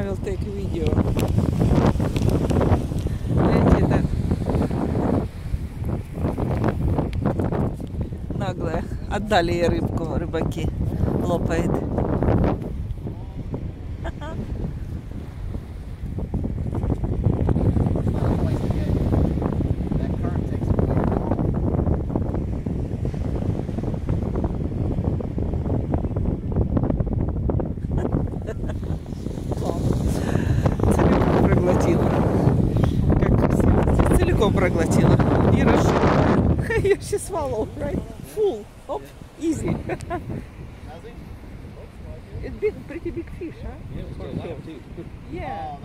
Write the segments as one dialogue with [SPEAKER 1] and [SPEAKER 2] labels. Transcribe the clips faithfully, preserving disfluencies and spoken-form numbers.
[SPEAKER 1] will take video. Эти, да, наглые. Отдали ей рыбку, рыбаки. Лопает. Проглотила и расширила. She swallowed, right? Full. Оп, easy. It's big, pretty big fish, huh? Yeah.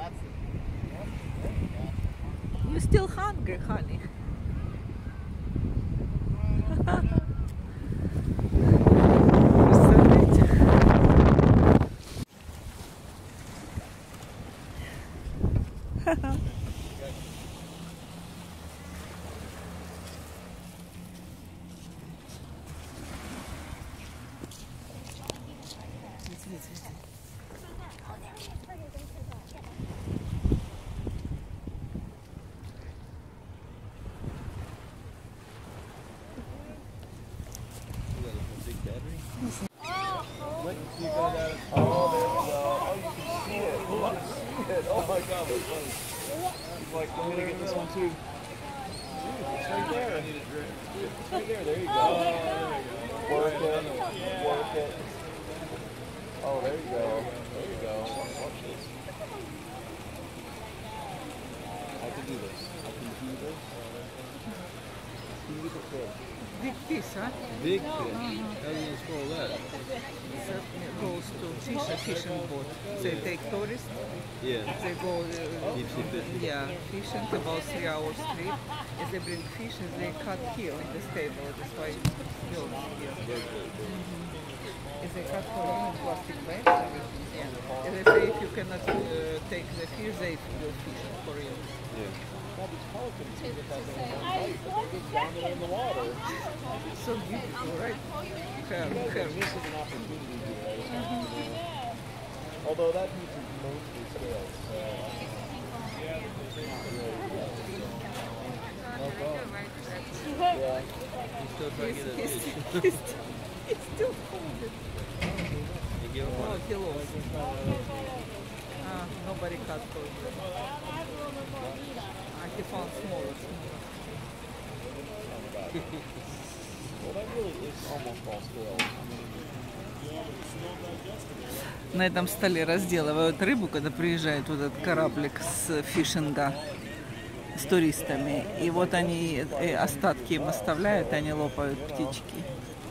[SPEAKER 1] You're still hungry, honey.
[SPEAKER 2] Oh my god, that's funny. He's like, I'm gonna get this one too. It's right there. It's right there, there you go. Oh, there you go. Work it, work it. Oh, there you go. There you go. Watch this. I can do this. I can do this. Can you get the fish?
[SPEAKER 1] Big fish, huh?
[SPEAKER 2] Big fish. Uh-huh. How do you install that?
[SPEAKER 1] It goes to fish, a fishing boat. They take tourists.
[SPEAKER 2] Yeah.
[SPEAKER 1] They go. Uh,
[SPEAKER 2] Deep sea fishing.
[SPEAKER 1] Yeah, fishing about three hours trip. If they bring fish, they cut here in the stable. That's why it's built here. Mm-hmm. If they cut for you in plastic bags, everything. Yeah. If they say if you cannot uh, take the fish, they will fish for you.
[SPEAKER 2] Yeah. Well, these pelicans can get that thing in one bite, but they just down there in the water.
[SPEAKER 1] So beautiful, right? Fair, fair.
[SPEAKER 2] This is an opportunity here, right? Mm-hmm. You know? Although that piece is mostly scales, so yeah, no problem. Yeah. He's still trying to get it.
[SPEAKER 1] He's, he's, he's still holding. Oh, he lost. Ah, nobody cut for him. Ah, he found smaller.
[SPEAKER 2] Well, that really is almost all scales.
[SPEAKER 1] На этом столе разделывают рыбу, когда приезжает вот этот кораблик с фишинга с туристами. И вот они остатки им оставляют, они лопают птички.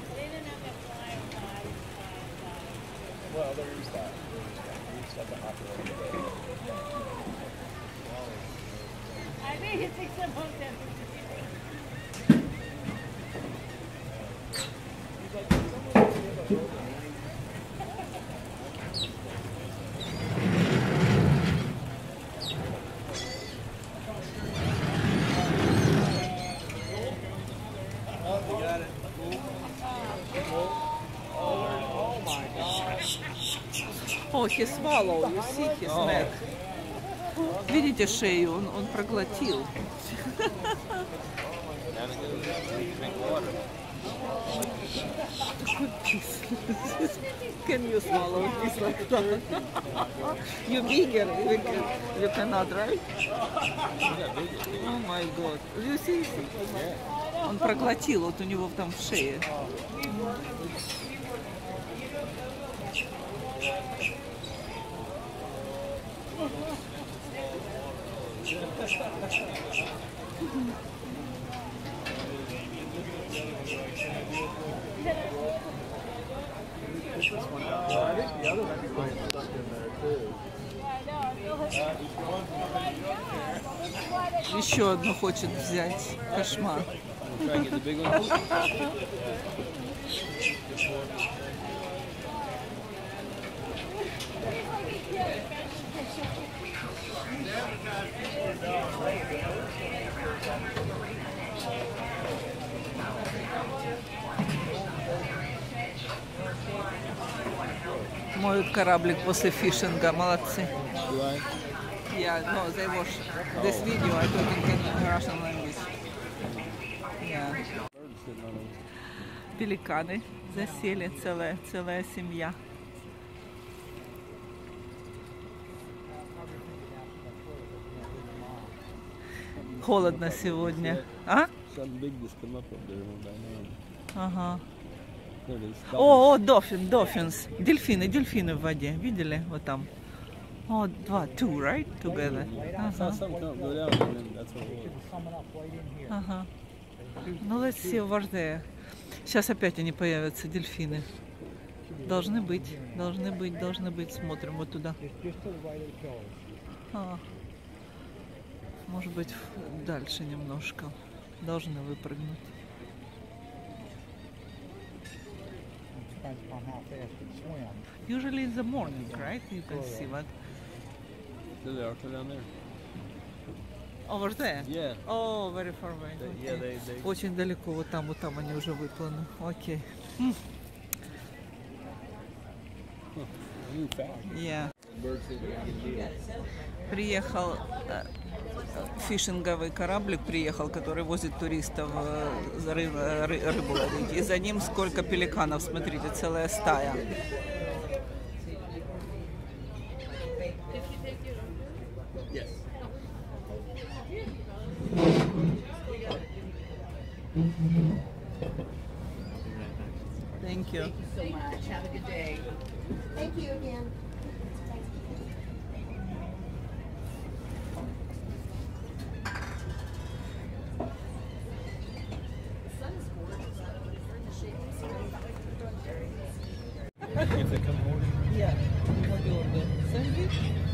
[SPEAKER 1] О, he swallowed, you see his neck. Видите шею, он, он проглотил. Can you swallow a piece like that? You bigger, you, can, you cannot, right? Oh my god. You see? Он проглотил, вот у него там в шее. Еще одну хочет взять. Кошмар. Моют кораблик после фишинга, молодцы.
[SPEAKER 2] Right.
[SPEAKER 1] Yeah, no, they watch this video. I talking in Russian language. Yeah. Пеликаны засели, целая, целая семья. Холодно сегодня. А? Ага. О, о, дофин, дофинс. Дельфины, дельфины в воде. Видели? Вот там. О, два, two, right? Together. Ага. Ага. Ну, let's see over there. Сейчас опять они появятся, дельфины. Должны быть, должны быть, должны быть. Смотрим вот туда. А. Может быть, дальше немножко. Должны выпрыгнуть. Usually in the morning, right? You can see what.
[SPEAKER 2] There they are, they're down there.
[SPEAKER 1] Over there?
[SPEAKER 2] Yeah.
[SPEAKER 1] Oh, very far away.
[SPEAKER 2] They,
[SPEAKER 1] Okay.
[SPEAKER 2] yeah, they, they...
[SPEAKER 1] Очень далеко, вот там, вот там они уже выплыли. Окей. Okay. Yeah. Приехал э, фишинговый кораблик, приехал, который возит туристов э, за рыбу, ры, рыбу ловить. И за ним сколько пеликанов, смотрите, целая стая. Thank you.
[SPEAKER 3] So much. Have a good day. Thank you again.
[SPEAKER 1] Yeah. Sandwich?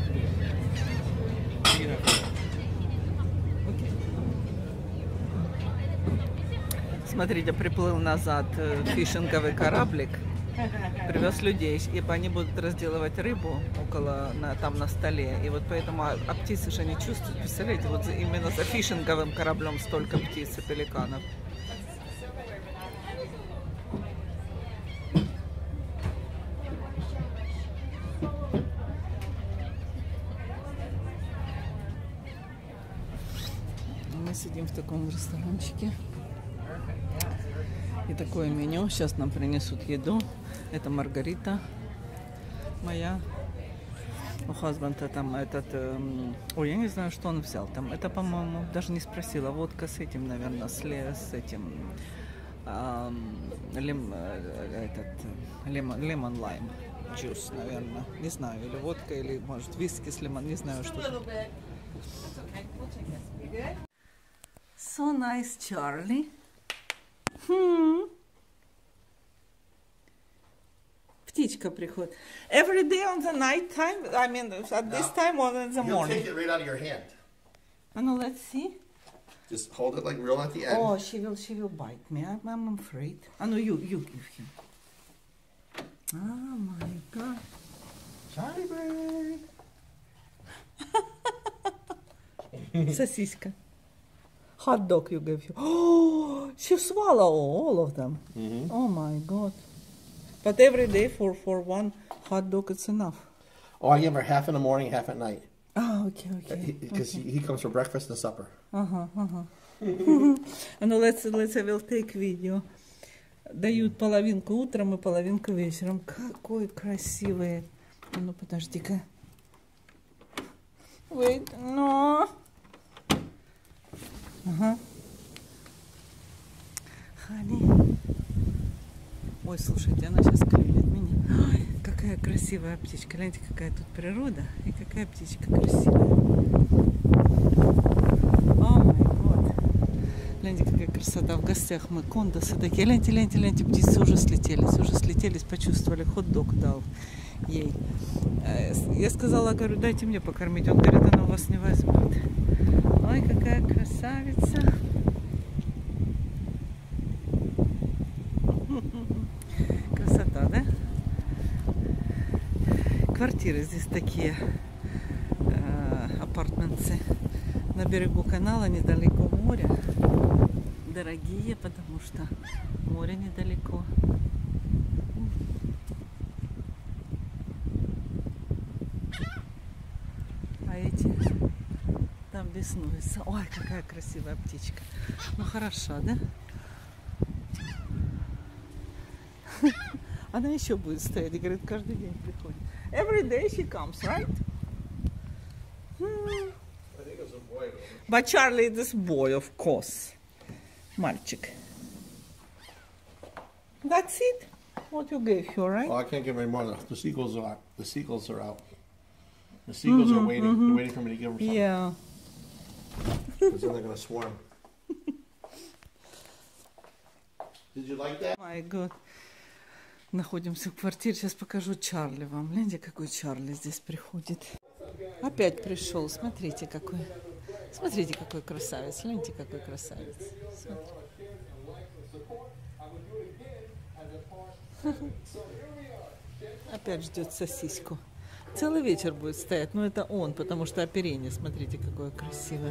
[SPEAKER 1] Смотрите, приплыл назад фишинговый кораблик, привез людей, и они будут разделывать рыбу около, на, там на столе. И вот поэтому, а, а птицы же не чувствуют, представляете, вот именно за фишинговым кораблем столько птиц и пеликанов. Мы сидим в таком ресторанчике. И такое меню. Сейчас нам принесут еду. Это Маргарита моя. У хазбанда там этот... Эм... Ой, я не знаю, что он взял там. Это, по-моему, даже не спросила. Водка с этим, наверное, с, ле... с этим... Эм... Лим... Этот... Лемон... Лемон лайм. Джус, наверное. Не знаю. Или водка, или, может, виски с лимон. Не знаю, что это. So nice, Charlie. Hmm. Птичка приходит. Every day on the night time? I mean, at this time or in the
[SPEAKER 4] You'll
[SPEAKER 1] morning?
[SPEAKER 4] take it right out of your hand.
[SPEAKER 1] Oh, no, let's see.
[SPEAKER 4] Just hold it like real at the end.
[SPEAKER 1] Oh, she will, she will bite me. I'm, I'm afraid. Oh, no, you, you give him. Oh, my God.
[SPEAKER 4] Charlie bird.
[SPEAKER 1] Сосиска. Hot dog you gave you. Oh, she swallowed all of them.
[SPEAKER 4] Mm-hmm.
[SPEAKER 1] Oh, my God. But every day for, for one hot dog, it's enough.
[SPEAKER 4] Oh, I give her half in the morning, half at night.
[SPEAKER 1] Oh, okay, okay.
[SPEAKER 4] Because
[SPEAKER 1] okay.
[SPEAKER 4] he, he comes for breakfast and supper.
[SPEAKER 1] Ага, ага. Ну, let's, let's, I will take video. Дают половинку утром и половинку вечером. Какой красивый. Ну, подожди-ка. Wait, no. Ага. Honey. Ой, слушайте, она сейчас клюнет меня. Ой, какая красивая птичка. Гляньте, какая тут природа. И какая птичка красивая. О май год. Гляньте, какая красота. В гостях мы, кондосы такие. Гляньте, гляньте, гляньте, птицы уже слетелись. Уже слетелись, почувствовали. Хот-дог дал ей. Я сказала, говорю, дайте мне покормить. Он говорит, она у вас не возьмет. Ой, какая красавица. Красота, да? Квартиры здесь такие, э, апартменты на берегу канала, недалеко моря. Дорогие, потому что море недалеко. беснуется. Ой, какая красивая птичка. Ну хорошо, да? Она еще будет стоять и говорит, каждый день приходит. Every day she comes, right? Hmm. But Charlie is this boy, of course. Мальчик. That's it? What you gave her, right?
[SPEAKER 4] Oh, I can't give any more. The, the seagulls are the seagulls are out. The seagulls are waiting. They're waiting for me to give them something.
[SPEAKER 1] Yeah.
[SPEAKER 4] Because then they're gonna swarm. Did you like that?
[SPEAKER 1] My God. Находимся в квартире. Сейчас покажу Чарли вам. Гляньте, какой Чарли здесь приходит. Опять пришел. Смотрите, какой. Смотрите, какой красавец. Гляньте, какой красавец. Смотрите. Опять ждет сосиску. Целый вечер будет стоять. Но это он, потому что оперение. Смотрите, какое красивое.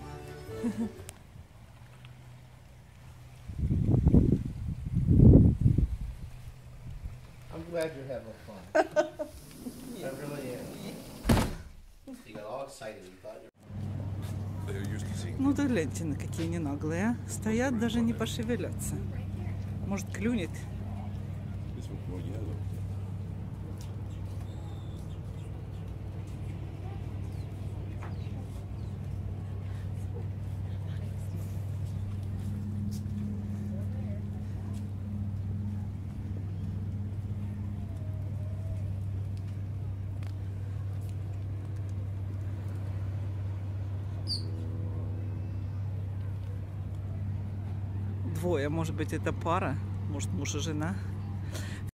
[SPEAKER 4] I'm glad you're having fun. I really am. You got all excited. You thought you
[SPEAKER 1] Ну да гляньте, на какие они наглые, а. Стоят, даже не пошевелятся. Может, клюнет. Двое, может быть, это пара, может, муж и жена.